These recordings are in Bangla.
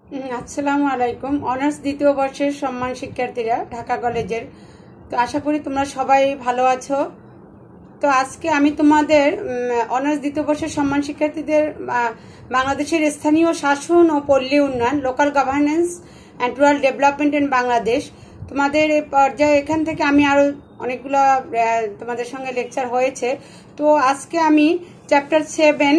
আসসালামু আলাইকুম। অনার্স দ্বিতীয় বর্ষের সম্মান শিক্ষার্থীরা ঢাকা কলেজের, তো আশা করি তোমরা সবাই ভালো আছো। তো আজকে আমি তোমাদের অনার্স দ্বিতীয় বর্ষের সম্মান শিক্ষার্থীদের বাংলাদেশের স্থানীয় শাসন ও পল্লী উন্নয়ন, local governance and rural development in Bangladesh, তোমাদের এই পর্যায়ে এখান থেকে আমি আরো অনেকগুলো তোমাদের সঙ্গে লেকচার হয়েছে। তো আজকে আমি chapter 7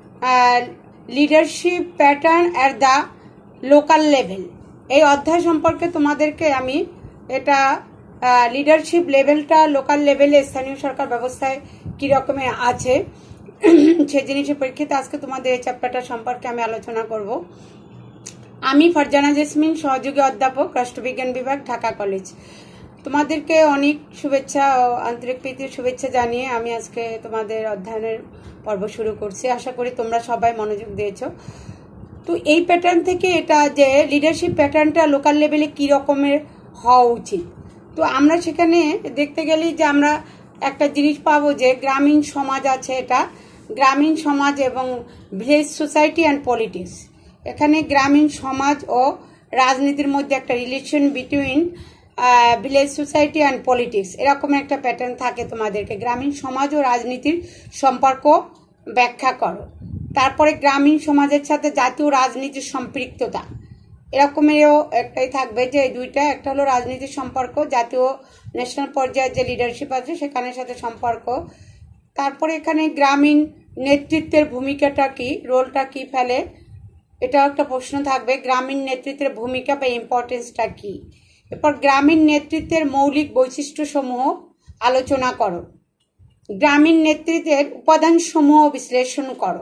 leadership pattern at the local level, এই অধ্যায় সম্পর্কে তোমাদেরকে আমি এটা লিডারশিপ লেভেলটা লোকাল লেভেলে স্থানীয় সরকার ব্যবস্থায় কি রকমের আছে সে জিনিসের পরীক্ষিতে আজকে তোমাদের এই চ্যাপ্টারটা সম্পর্কে আমি আলোচনা করব। আমি ফারজানা জেসমিন, সহযোগী অধ্যাপক, রাষ্ট্রবিজ্ঞান বিভাগ, ঢাকা কলেজ। তোমাদেরকে অনেক শুভেচ্ছা ও আন্তরিক প্রীতির শুভেচ্ছা জানিয়ে আমি আজকে তোমাদের অধ্যয়নের পর্ব শুরু করছি। আশা করি তোমরা সবাই মনোযোগ দিয়েছো। তো এই প্যাটার্ন থেকে এটা যে লিডারশিপ প্যাটার্নটা লোকাল লেভেলে কি রকমের হওয়া উচিত, তো আমরা সেখানে দেখতে গেলেই যে আমরা একটা জিনিস পাবো যে গ্রামীণ সমাজ আছে, এটা গ্রামীণ সমাজ এবং ভিলেজ সোসাইটি অ্যান্ড পলিটিক্স। এখানে গ্রামীণ সমাজ ও রাজনীতির মধ্যে একটা relation between village society and politics, এরকম একটা প্যাটার্ন থাকে। তোমাদেরকে গ্রামীণ সমাজ ও রাজনীতির সম্পর্ক ব্যাখ্যা করো। তারপরে গ্রামীণ সমাজের সাথে জাতীয় রাজনীতির সম্পৃক্ততা, এরকমেরও একটাই থাকবে যে দুইটা, একটা হলো রাজনীতির সম্পর্ক, জাতীয় ন্যাশনাল পর্যায়ের যে লিডারশিপ আছে সেখানের সাথে সম্পর্ক। তারপরে এখানে গ্রামীণ নেতৃত্বের ভূমিকাটা কি, রোলটা কি ফেলে, এটাও একটা প্রশ্ন থাকবে। গ্রামীণ নেতৃত্বের ভূমিকা বা ইম্পর্টেন্সটা কি। এরপর গ্রামীণ নেতৃত্বের মৌলিক বৈশিষ্ট্যসমূহ আলোচনা করো। গ্রামীণ নেতৃত্বের উপাদানসমূহ বিশ্লেষণ করো।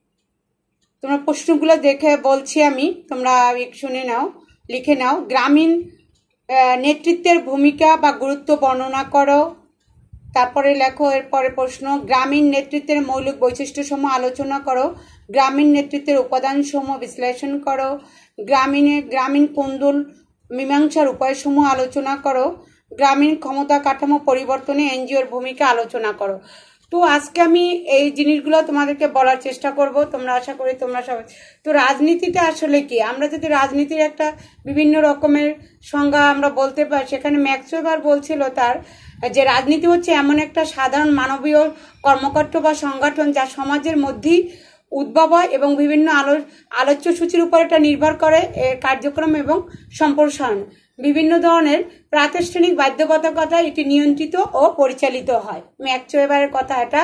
তোমরা প্রশ্নগুলো দেখে বলছি আমি, তোমরা শুনে নাও, লিখে নাও। গ্রামীণ নেতৃত্বের ভূমিকা বা গুরুত্ব বর্ণনা করো। তারপরে লেখো এরপরে প্রশ্ন, গ্রামীণ নেতৃত্বের মৌলিক বৈশিষ্ট্যসমূহ আলোচনা করো। গ্রামীণ নেতৃত্বের উপাদানসমূহ বিশ্লেষণ করো। গ্রামীণ কোন্দল মীমাংসার উপায়সমূহ আলোচনা করো। গ্রামীণ ক্ষমতা কাঠামো পরিবর্তনে এনজিওর ভূমিকা আলোচনা করো। তো আজকে আমি এই জিনিসগুলো তোমাদেরকে বলার চেষ্টা করব। তোমরা আশা করি তোমরা সবাই, তো রাজনীতিটা আসলে কি, আমরা যদি রাজনীতির একটা বিভিন্ন রকমের সংজ্ঞা আমরা বলতে পারি, সেখানে ম্যাক্সওয়েবার বলছিল তার যে রাজনীতি হচ্ছে এমন একটা সাধারণ মানবীয় কর্মকর্ত বা সংগঠন যা সমাজের মধ্যেই উদ্ভব হয় এবং বিভিন্ন আলোচ্য সূচির উপর এটা নির্ভর করে এর কার্যক্রম এবং সম্প্রসারণ। বিভিন্ন ধরনের প্রাতিষ্ঠানিক বাধ্যবাধকতা এটি নিয়ন্ত্রিত ও পরিচালিত হয়। ম্যাক্সওয়েবারের কথা এটা।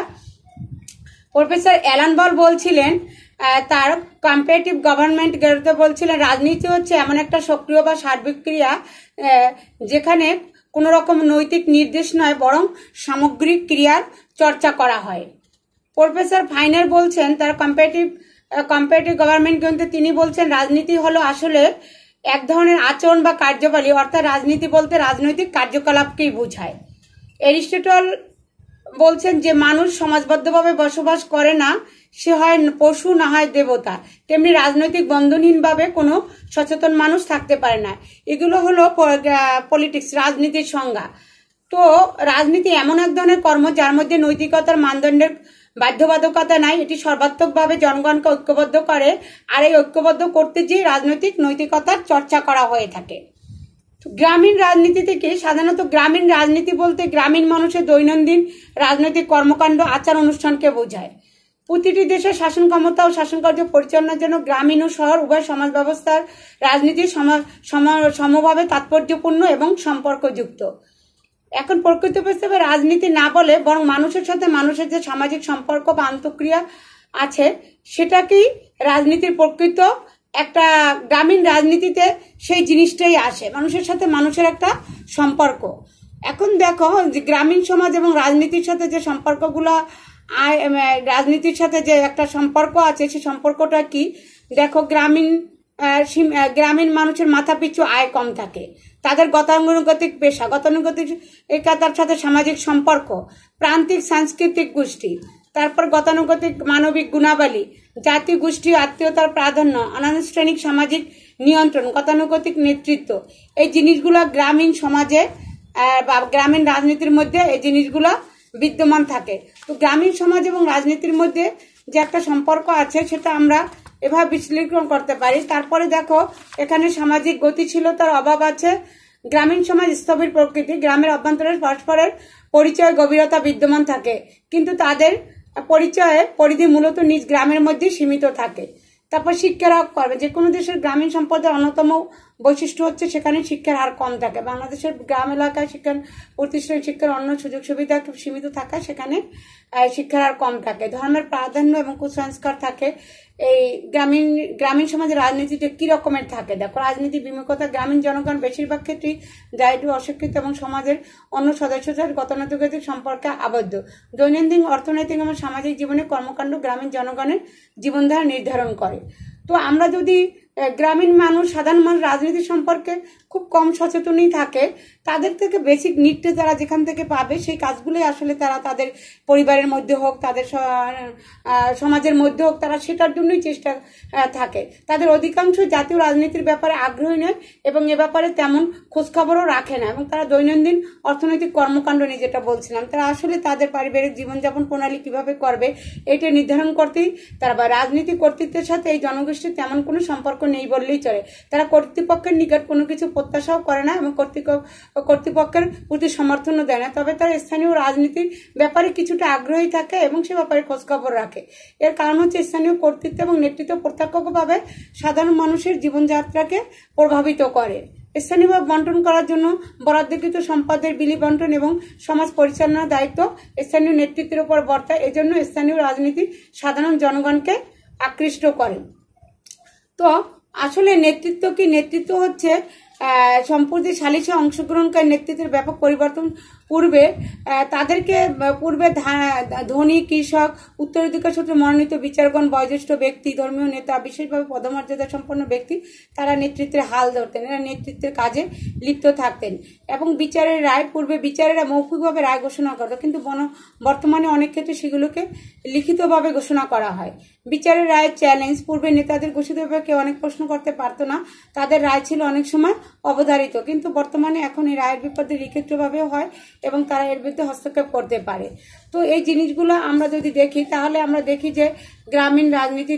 প্রফেসর অ্যালান বল বলছিলেন তার কম্পারেটিভ গভর্নমেন্ট গেরোতে বলছিলেন রাজনীতি হচ্ছে এমন একটা সক্রিয় বা সার্বিক ক্রিয়া যেখানে কোনো রকম নৈতিক নির্দেশ নয় বরং সামগ্রিক ক্রিয়ার চর্চা করা হয়। প্রফেসর ফাইনার বলছেন তার কম্পারেটিভ গভর্নমেন্ট গ্রন্থে তিনি বলছেন রাজনীতি হলো আসলে এক ধরনের আচরণ বা কার্যবলী, অর্থাৎ রাজনীতি বলতে রাজনৈতিক কার্যকলাপকেই বোঝায়। এরিস্টটল বলছেন যে মানুষ সমাজবদ্ধভাবে বসবাস করে না, সে হয় পশু না হয় দেবতা, তেমনি রাজনৈতিক বন্ধনহীনভাবে কোনো সচেতন মানুষ থাকতে পারে না। এগুলো হলো পলিটিক্স, রাজনীতির সংজ্ঞা। তো রাজনীতি এমন এক ধরনের কর্ম যার মধ্যে নৈতিকতার মানদণ্ডের বাধ্যবাধকতা নাই, এটি সর্বাত্মকভাবে জনগণকে ঐক্যবদ্ধ করে, আর এই ঐক্যবদ্ধ করতে গিয়ে রাজনৈতিক নৈতিকতার চর্চা করা হয়ে থাকে। গ্রামীণ রাজনীতি থেকে সাধারণত গ্রামীণ রাজনীতি বলতে গ্রামীণ মানুষের দৈনন্দিন রাজনৈতিক কর্মকাণ্ড, আচার অনুষ্ঠানকে বোঝায়। প্রতিটি দেশের শাসন ক্ষমতা ও শাসন কার্য পরিচালনার জন্য গ্রামীণ ও শহর উভয় সমাজ ব্যবস্থার রাজনীতি সমভাবে তাৎপর্যপূর্ণ এবং সম্পর্কযুক্ত। এখন প্রকৃত প্রস্তাবে রাজনীতি না বলে বরং মানুষের সাথে মানুষের যে সামাজিক সম্পর্ক বা আন্তঃক্রিয়া আছে সেটাকেই রাজনীতির প্রকৃত একটা, গ্রামীণ রাজনীতিতে সেই জিনিসটাই আসে, মানুষের সাথে মানুষের একটা সম্পর্ক। এখন দেখো যে গ্রামীণ সমাজ এবং রাজনীতির সাথে যে সম্পর্কগুলো, রাজনীতির সাথে যে একটা সম্পর্ক আছে সে সম্পর্কটা কি দেখো। গ্রামীণ মানুষের মাথাপিছু আয় কম থাকে, তাদের গতানুগতিক পেশা, গতানুগতিকতার সাথে সামাজিক সম্পর্ক, প্রান্তিক সাংস্কৃতিক গোষ্ঠী, তারপর গতানুগতিক মানবিক গুণাবলী, জাতি গোষ্ঠী আত্মীয়তার প্রাধান্য, অনানুষ্ঠানিক সামাজিক নিয়ন্ত্রণ, গতানুগতিক নেতৃত্ব, এই জিনিসগুলো গ্রামীণ সমাজে বা গ্রামীণ রাজনীতির মধ্যে এই জিনিসগুলো বিদ্যমান থাকে। তো গ্রামীণ সমাজ এবং রাজনীতির মধ্যে যে একটা সম্পর্ক আছে সেটা আমরা এভাবে বিশ্লেষণ করতে পারি। তারপরে দেখো এখানে সামাজিক গতিশীলতার অভাব আছে, গ্রামীণ সমাজ স্থবির প্রকৃতি, গ্রামের অভ্যন্তরে পরস্পরের পরিচয় গভীরতা বিদ্যমান থাকে, কিন্তু তাদের পরিচয়ের পরিধি মূলত নিজ গ্রামের মধ্যে সীমিত থাকে। তারপর শিক্ষার হার করবে, যে কোনো দেশের গ্রামীণ সম্পদের অন্যতম বৈশিষ্ট্য হচ্ছে সেখানে শিক্ষার হার কম থাকে। বাংলাদেশের গ্রাম এলাকায় শিক্ষার প্রতিষ্ঠান শিক্ষার অন্য সুযোগ সুবিধা সীমিত থাকায় সেখানে শিক্ষার হার কম থাকে। ধর্মের প্রাধান্য এবং কুসংস্কার থাকে। এই গ্রামীণ সমাজের রাজনীতিতে কি রকমের থাকে দেখো, রাজনীতি বিমুখতা, গ্রামীণ জনগণ বেশিরভাগ ক্ষেত্রেই দারিদ্র, অশিক্ষিত এবং সমাজের অন্য সদস্যদের গতানুগতিক সম্পর্কে আবদ্ধ। দৈনন্দিন অর্থনৈতিক এবং সামাজিক জীবনে কর্মকাণ্ড গ্রামীণ জনগণের জীবনধারা নির্ধারণ করে। তো আমরা যদি গ্রামীণ মানুষ, সাধারণ মানুষ রাজনীতি সম্পর্কে খুব কম সচেতনই থাকে, তাদের থেকে বেসিক নিডটা যারা যেখান থেকে পাবে সেই কাজগুলোই আসলে তারা তাদের পরিবারের মধ্যে হোক, তাদের সমাজের মধ্যে হোক, তারা সেটার জন্যই চেষ্টা থাকে। তাদের অধিকাংশ জাতীয় রাজনীতির ব্যাপারে আগ্রহী নয় এবং এ ব্যাপারে তেমন খোঁজখবরও রাখে না, এবং তারা দৈনন্দিন অর্থনৈতিক কর্মকাণ্ড নিয়ে যেটা বলছিলাম, তারা আসলে তাদের পারিবারিক জীবনযাপন প্রণালী কিভাবে করবে এটা নির্ধারণ করতেই তারা, বা রাজনীতি কর্তৃত্বের সাথে এই জনগোষ্ঠীর তেমন কোনো সম্পর্ক নেই বললেই চলে। তারা কর্তৃপক্ষের নিকট কোনো কিছু প্রত্যাশাও করে না এবং কর্তৃপক্ষের প্রতি সমর্থনও দেয় না, তবে তারা স্থানীয় রাজনীতির ব্যাপারে কিছুটা আগ্রহী থাকে এবং সে ব্যাপারে খোঁজখবর রাখে। এর কারণ হচ্ছে স্থানীয় কর্তৃত্ব এবং নেতৃত্ব প্রত্যক্ষভাবে সাধারণ মানুষের জীবনযাত্রাকে প্রভাবিত করে। স্থানীয়ভাবে বন্টন করার জন্য বরাদ্দকৃত সম্পদের বিলি বন্টন এবং সমাজ পরিচালনার দায়িত্ব স্থানীয় নেতৃত্বের উপর বর্তায়। এজন্য স্থানীয় রাজনীতি সাধারণ জনগণকে আকৃষ্ট করে। তো আসলে নেতৃত্ব কি? নেতৃত্ব হচ্ছে সম্প্রতি সালিশে অংশগ্রহণকারী নেতৃত্বের ব্যাপক পরিবর্তন। তাদেরকে পূর্বে ধনী, কৃষক, উত্তরাধিকার সূত্রে মনোনীত বিচারগণ, বয়োজ্যেষ্ঠ ব্যক্তি, ধর্মীয় নেতা, বিশেষভাবে পদমর্যাদা সম্পন্ন ব্যক্তি তারা নেতৃত্বের হাল ধরতেন, এরা নেতৃত্বের কাজে লিপ্ত থাকতেন এবং বিচারের রায়, পূর্বে বিচারেরা মৌখিকভাবে রায় ঘোষণা করত, কিন্তু বর্তমানে অনেক ক্ষেত্রে সেগুলোকে লিখিতভাবে ঘোষণা করা হয়। বিচারের রায়ের চ্যালেঞ্জ, পূর্বে নেতাদের ঘোষিতভাবে কেউ অনেক প্রশ্ন করতে পারত না, তাদের রায় ছিল অনেক সময় অবধারিত, কিন্তু বর্তমানে এখন এই রায়ের বিপরীতে লিখিতভাবেও হয় এবং তারা এর বিরুদ্ধে হস্তক্ষেপ করতে পারে। তো এই জিনিসগুলো আমরা যদি দেখি তাহলে আমরা দেখি যে গ্রামীণ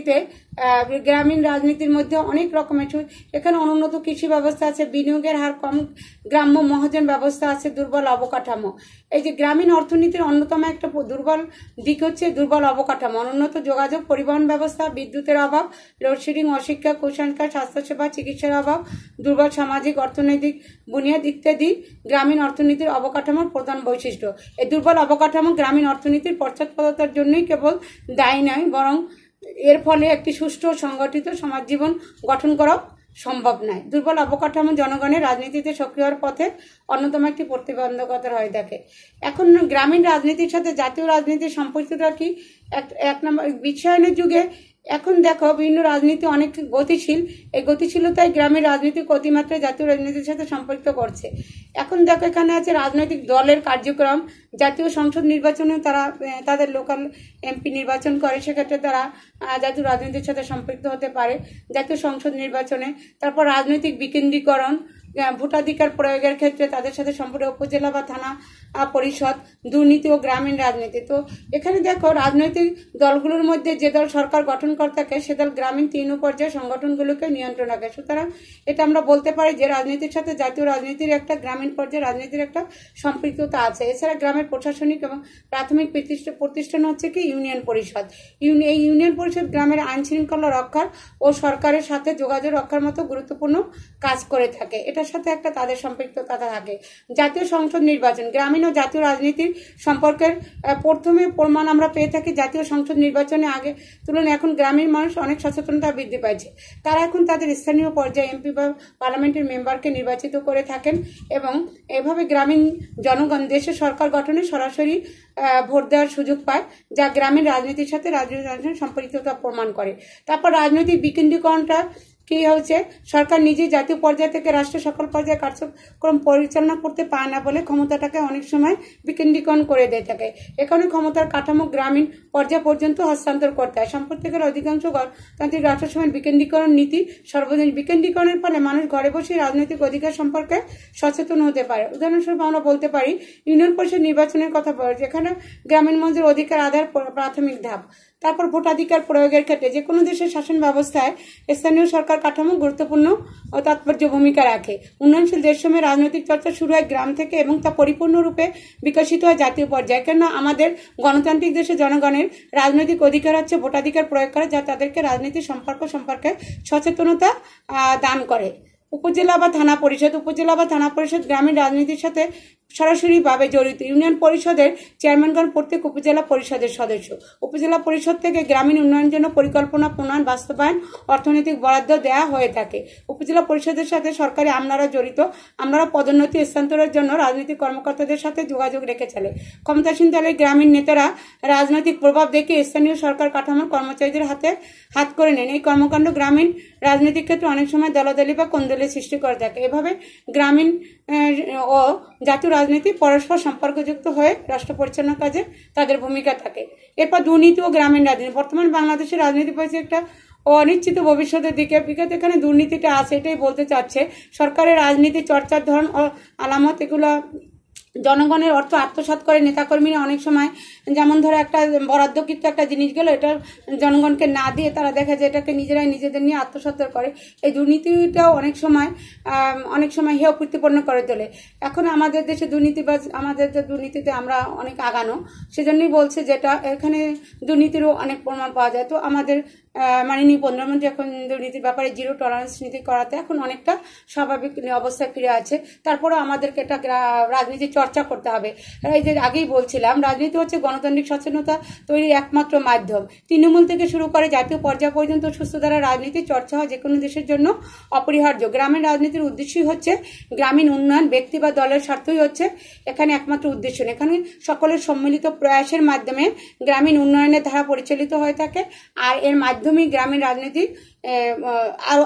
রাজনীতির মধ্যে অনেক রকমের, এখানে অনুন্নত কৃষি ব্যবস্থা আছে, বিনিয়োগের হার কম, গ্রাম্য মহাজন ব্যবস্থা আছে, দুর্বল অবকাঠামো। এই যে গ্রামীণ অর্থনীতির অন্যতম একটা দুর্বল দিক হচ্ছে দুর্বল অবকাঠামো, অনুন্নত যোগাযোগ, পরিবহন ব্যবস্থা, বিদ্যুতের অভাব, লোডশেডিং, অশিক্ষা, কুসংস্কার, স্বাস্থ্যসেবা, চিকিৎসার অভাব, দুর্বল সামাজিক অর্থনৈতিক বুনিয়াদ ইত্যাদি গ্রামীণ অর্থনীতির অবকাঠামোর প্রধান বৈশিষ্ট্য। এই দুর্বল অবকাঠামো গ্রামীণ অর্থনীতির পশ্চাৎপদতার জন্যই কেবল দায়ী নয়, বরং এর ফলে একটি সুষ্ঠু সংগঠিত সমাজ জীবন গঠন করা সম্ভব নয়। দুর্বল অবকাঠামো জনগণের রাজনীতিতে সক্রিয় হওয়ার পথে অন্যতম একটি প্রতিবন্ধকতা হয়ে থাকে। এখন গ্রামীণ রাজনীতির সাথে জাতীয় রাজনীতির সম্পর্কটা কি? এক নম্বর, বিশ্বায়নের যুগে এখন দেখো বিভিন্ন রাজনীতি অনেক গতিশীল, এই গতিশীলতায় গ্রামের রাজনীতিক অতিমাত্রায় জাতীয় রাজনীতির সাথে সম্পর্কিত করছে। এখন দেখো এখানে আছে রাজনৈতিক দলের কার্যক্রম, জাতীয় সংসদ নির্বাচনে তারা তাদের লোকাল এমপি নির্বাচন করে, সেক্ষেত্রে তারা জাতীয় রাজনীতির সাথে সম্পৃক্ত হতে পারে জাতীয় সংসদ নির্বাচনে। তারপর রাজনৈতিক বিকেন্দ্রীকরণ, ভোটাধিকার প্রয়োগের ক্ষেত্রে তাদের সাথে সম্পর্ক, উপজেলা বা থানা পরিষদ, দুর্নীতি ও গ্রামীণ রাজনীতি। তো এখানে দেখো রাজনৈতিক দলগুলোর মধ্যে যে দল সরকার গঠন করে থাকে সে দল গ্রামীণ তৃণ পর্যায়ের সংগঠনগুলোকে নিয়ন্ত্রণ রাখে। সুতরাং এটা আমরা বলতে পারি যে রাজনীতির সাথে জাতীয় রাজনীতির একটা, গ্রামীণ পর্যায়ে রাজনীতির একটা সম্পৃক্ততা আছে। এছাড়া গ্রামের প্রশাসনিক এবং প্রাথমিক প্রতিষ্ঠান হচ্ছে কি ইউনিয়ন পরিষদ। এই ইউনিয়ন পরিষদ গ্রামের আইন শৃঙ্খলা রক্ষার ও সরকারের সাথে যোগাযোগ রক্ষার মতো গুরুত্বপূর্ণ কাজ করে থাকে, এটার সাথে একটা তাদের সম্পৃক্ততা থাকে। জাতীয় সংসদ নির্বাচন, গ্রামীণ ও জাতীয় রাজনীতির সম্পর্কের প্রথমে প্রমাণ আমরা পেয়ে থাকি জাতীয় সংসদ নির্বাচনে আগে তুলনায় এখন গ্রামীণ মানুষ অনেক সচেতনতা বৃদ্ধি পাইছে। তারা এখন তাদের স্থানীয় পর্যায়ে এমপি বা পার্লামেন্টের মেম্বারকে নির্বাচিত করে থাকেন এবং এভাবে গ্রামীণ জনগণ দেশের সরকার গঠনে সরাসরি ভোট দেওয়ার সুযোগ পায়, যা গ্রামীণ রাজনীতির সাথে রাজনীতির সম্পৃক্ততা প্রমাণ করে। তারপর রাজনৈতিক বিকেন্দ্রীকরণটা কি হচ্ছে, সরকার নিজেই জাতীয় পর্যায় থেকে রাষ্ট্রের সকল পর্যায়ে কার্যক্রম পরিচালনা করতে পারে না বলে ক্ষমতাটাকে অনেক সময় বিকেন্দ্রীকরণ করে দিয়ে থাকে। এখানে ক্ষমতার কাঠামো গ্রামীণ পর্যায় পর্যন্ত হস্তান্তর করতে হয়। সম্প্রতিকার অধিকাংশ গণতান্ত্রিক রাষ্ট্রসমূহের বিকেন্দ্রীকরণ নীতি সর্বজনীন। বিকেন্দ্রীকরণের ফলে মানুষ ঘরে বসে রাজনৈতিক অধিকার সম্পর্কে সচেতন হতে পারে। উদাহরণস্বরূপ আমরা বলতে পারি ইউনিয়ন পরিষদ নির্বাচনের কথা বলে, যেখানে গ্রামীণ মানুষের অধিকার আদায়ের প্রাথমিক ধাপ। তারপর ভোটাধিকার প্রয়োগের ক্ষেত্রে যে কোনো দেশের শাসন ব্যবস্থায় স্থানীয় সরকার কাঠামো গুরুত্বপূর্ণ ও তাৎপর্য ভূমিকা রাখে। উন্নয়নশীল দেশসমূহে রাজনৈতিক চর্চা শুরু হয় গ্রাম থেকে এবং তা পরিপূর্ণরূপে বিকশিত হয় জাতীয় পর্যায়ে। কেননা আমাদের গণতান্ত্রিক দেশে জনগণের রাজনৈতিক অধিকার হচ্ছে ভোটাধিকার প্রয়োগ করা, যা তাদেরকে রাজনীতি সম্পর্কে সচেতনতা দান করে। উপজেলা বা থানা পরিষদ গ্রামীণ রাজনীতির সাথে সরাসরিভাবে জড়িত। ইউনিয়ন পরিষদের চেয়ারম্যানগণ প্রত্যেক উপজেলা পরিষদের সদস্য। উপজেলা পরিষদ থেকে গ্রামীণ উন্নয়নের জন্য পরিকল্পনা প্রণয়ন, বাস্তবায়ন, অর্থনৈতিক বরাদ্দ দেওয়া হয়ে থাকে। উপজেলা পরিষদের সাথে সরকারি আমলারা জড়িত। আমলারা পদোন্নতি স্থানান্তরের জন্য রাজনৈতিক কর্মকর্তাদের সাথে যোগাযোগ রেখে চলে। ক্ষমতাসীন দলের গ্রামীণ নেতারা রাজনৈতিক প্রভাব দেখে স্থানীয় সরকার কাঠামোর কর্মচারীদের হাত করে নেন। এই কর্মকাণ্ড গ্রামীণ রাজনৈতিক ক্ষেত্রে অনেক সময় দলাদলি বা কোন্দলের সৃষ্টি করে থাকে। এভাবে গ্রামীণ ও জাতীয় রাজনীতি পরস্পর সম্পর্কযুক্ত হয়ে রাষ্ট্র পরিচালনার কাজে তাদের ভূমিকা থাকে। এরপর দুর্নীতি ও গ্রামীণ রাজনীতি। বর্তমান বাংলাদেশের রাজনীতি পরিস্থিতি একটা অনিশ্চিত ভবিষ্যতের দিকে। বিগত এখানে দুর্নীতিটা আছে, এটাই বলতে চাচ্ছে। সরকারের রাজনীতি চর্চার ধরন ও আলামত, এগুলো জনগণের অর্থ আত্মসাৎ করে নেতাকর্মীরা অনেক সময়, যেমন ধরো একটা বরাদ্দকৃত একটা জিনিস গেল, এটা জনগণকে না দিয়ে তারা দেখা যায় এটাকে নিজেরাই নিজেদের নিয়ে আত্মসাৎ করে। এই দুর্নীতিটাও অনেক সময় হেয় প্রতিপন্ন করে তোলে। এখন আমাদের দেশে দুর্নীতিবাজ, আমাদের যে দুর্নীতিতে আমরা অনেক আগানো, সেজন্যই বলছে যেটা এখানে দুর্নীতিরও অনেক প্রমাণ পাওয়া যায়। তো আমাদের মাননীয় প্রধানমন্ত্রী এখন দুর্নীতির ব্যাপারে জিরো টলারেন্স নীতি করাতে এখন অনেকটা স্বাভাবিক অবস্থায় ফিরে আছে। তারপরেও আমাদেরকে এটা রাজনীতি চর্চা করতে হবে। এই যে আগেই বলছিলাম, রাজনীতি হচ্ছে গণতান্ত্রিক সচেতনতা তৈরির একমাত্র মাধ্যম। তৃণমূল থেকে শুরু করে জাতীয় পর্যায় পর্যন্ত সুস্থ ধারা রাজনীতি চর্চা হয় যে কোনো দেশের জন্য অপরিহার্য। গ্রামীণ রাজনীতির উদ্দেশ্যই হচ্ছে গ্রামীণ উন্নয়ন, ব্যক্তি বা দলের স্বার্থই হচ্ছে এখানে একমাত্র উদ্দেশ্য। এখানে সকলের সম্মিলিত প্রয়াসের মাধ্যমে গ্রামীণ উন্নয়নের ধারা পরিচালিত হয়ে থাকে, আর এর মাধ্যমে গ্রামীণ রাজনীতি আরো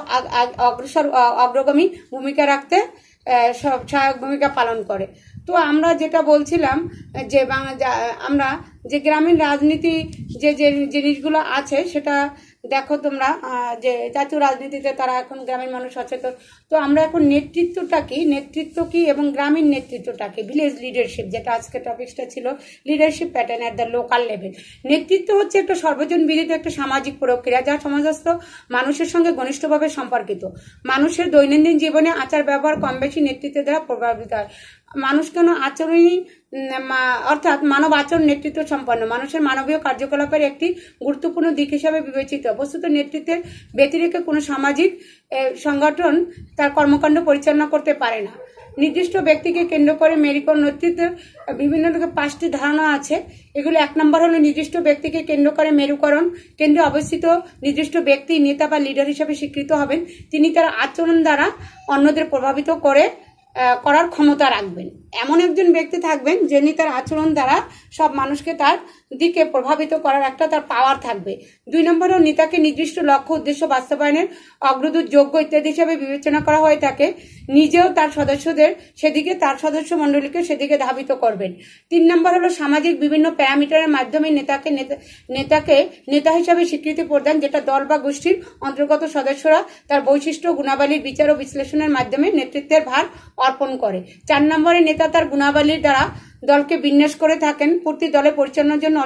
অগ্রগামী ভূমিকা রাখতে সহায়ক ভূমিকা পালন করে। তো আমরা যেটা বলছিলাম যে আমরা যে গ্রামীণ রাজনীতি যে জিনিসগুলো আছে সেটা দেখো তোমরা, যে জাতীয় রাজনীতিতে তারা এখন গ্রামীণ মানুষ সচেতন। তো আমরা এখন নেতৃত্ব কি এবং গ্রামীণ নেতৃত্বটা কি, ভিলেজ লিডারশিপ, যেটা আজকে টপিকসটা ছিল, leadership pattern at the local level. নেতৃত্ব হচ্ছে একটা সর্বজন বিদিত একটা সামাজিক প্রক্রিয়া যা সমাজস্থ মানুষের সঙ্গে ঘনিষ্ঠভাবে সম্পর্কিত। মানুষের দৈনন্দিন জীবনে আচার ব্যবহার কম বেশি নেতৃত্বের দ্বারা প্রভাবিত হয়। মানুষ কেন আচরণই অর্থাৎ মানব আচরণ নেতৃত্ব সম্পন্ন মানুষের মানবীয় কার্যকলাপের একটি গুরুত্বপূর্ণ দিক হিসাবে বিবেচিত। বস্তুত নেতৃত্বের ব্যতিরেকে কোনো সামাজিক সংগঠন তার কর্মকাণ্ড পরিচালনা করতে পারে না। নির্দিষ্ট ব্যক্তিকে কেন্দ্র করে মেরুকরণ নেতৃত্বের বিভিন্ন রকম 5টি ধারণা আছে। এগুলো 1 নম্বর হলো নির্দিষ্ট ব্যক্তিকে কেন্দ্র করে মেরুকরণ। কেন্দ্রে অবস্থিত নির্দিষ্ট ব্যক্তি নেতা বা লিডার হিসেবে স্বীকৃত হবেন। তিনি তার আচরণ দ্বারা অন্যদের প্রভাবিত করার ক্ষমতা রাখবেন। এমন একজন ব্যক্তি থাকবেন যিনি তার আচরণ দ্বারা সব মানুষকে তার দিকে প্রভাবিত করার একটা তার পাওয়ার থাকবে। 2 নম্বর নেতাকে নির্দিষ্ট লক্ষ্য উদ্দেশ্য বাস্তবায়নের অগ্রদূত, যোগ্য ইত্যাদি হিসাবে বিবেচনা করা হয়ে থাকে। নিজেও তার সদস্যদের সেদিকে, তার সদস্য মণ্ডলীকে সেদিকে ধাবিত করবেন। 3 নম্বর হলো সামাজিক বিভিন্ন প্যারামিটারের মাধ্যমে নেতাকে নেতা হিসাবে স্বীকৃতি প্রদান, যেটা দল বা গোষ্ঠীর অন্তর্গত সদস্যরা তার বৈশিষ্ট্য গুণাবলীর বিচার ও বিশ্লেষণের মাধ্যমে নেতৃত্বের ভার অর্পণ করে। 4 নম্বরে নেতা তার গুণাবলীর দ্বারা দলকে বিন্যাস করে থাকেন। প্রতি দলে পরিচালনার জন্য